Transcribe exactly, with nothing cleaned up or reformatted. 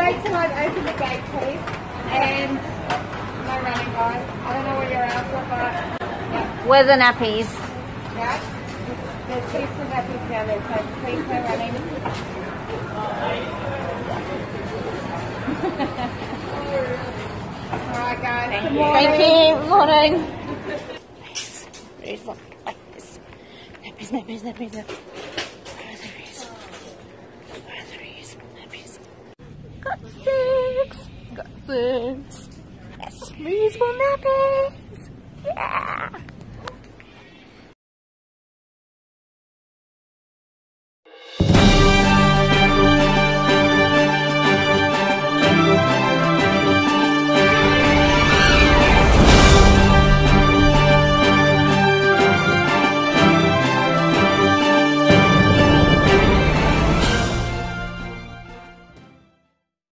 wait till I open the gate, please. And no running, guys. I don't know what you're after, but yeah. Where are the nappies? Yeah. There's heaps of nappies down there, so please no running. Alright, guys. Thank Good you. morning. Thank you. Morning. Nice. There's like, like this. Nappies, nappies, nappies, nappies. Where are the reusable? Where are the reusable nappies? Got six. Got six. Yes. Reusable nappies. Yeah.